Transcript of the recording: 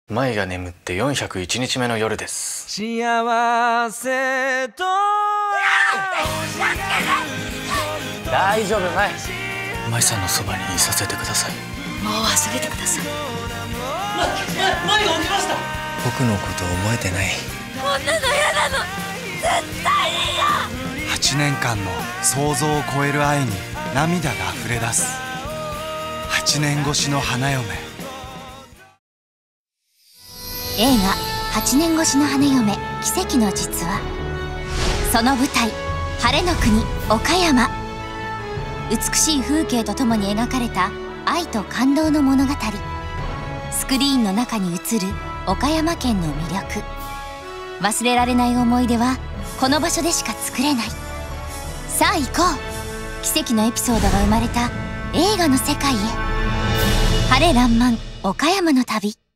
舞が眠って401日目の夜です。 幸せと大丈夫、舞さんのそばにいさせてください。 もう忘れてください。 舞が起きました。 僕のこと覚えてない。 こんなの嫌なの。絶対に嫌。 8年間の想像を超える愛に涙が溢れ出す。8年越しの花嫁。 映画8年越しの花嫁奇跡の実話。その舞台、晴れの国岡山。美しい風景とともに描かれた愛と感動の物語。スクリーンの中に映る岡山県の魅力。忘れられない思い出はこの場所でしか作れない。さあ行こう。奇跡のエピソードが生まれた映画の世界へ。晴れらんまん岡山の旅。